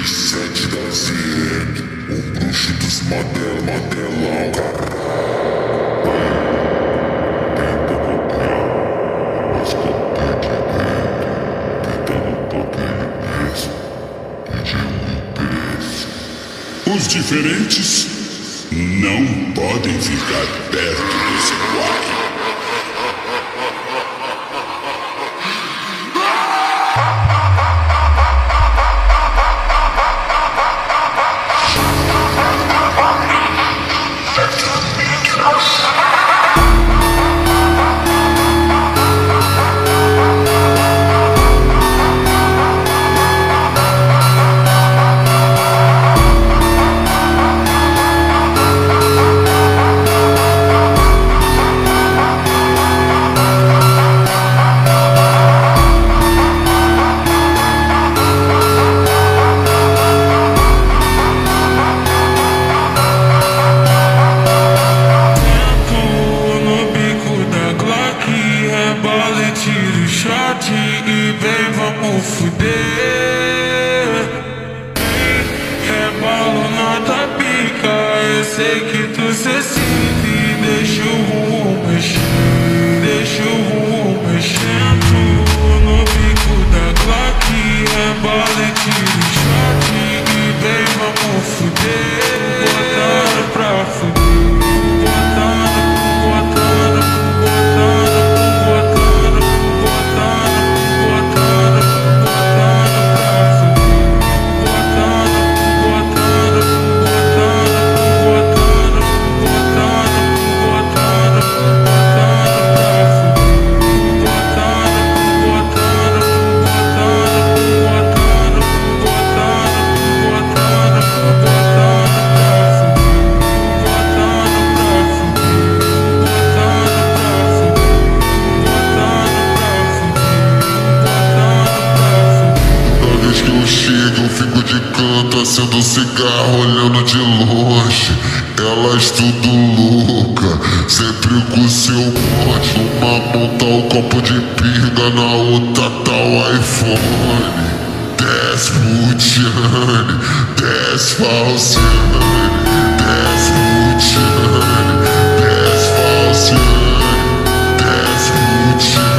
7 da ZN, o bruxo dos Madelão. Tenta copiar, mas copia de dentro. Tenta no toque mesmo, pediu um. Os diferentes não podem ficar perto desse quarto. Tiro shot e vem, vamos fuder. Rebalo na tua pica, eu sei que tu se sente. Deixa o bumbum mexer, deixa o bumbum mexendo. No bico da Glock, rebala e tiro shot e vem, vamos fuder. Botaram pra fuder. Eu fico de canto, acendo um cigarro, olhando de longe. Elas tudo louca, sempre com seu monte. Numa mão tá o copo de pinga, na outra tá o iPhone. Desce Futiane, desce Falciane, desce Futiane, desce Falciane, desce Futiane.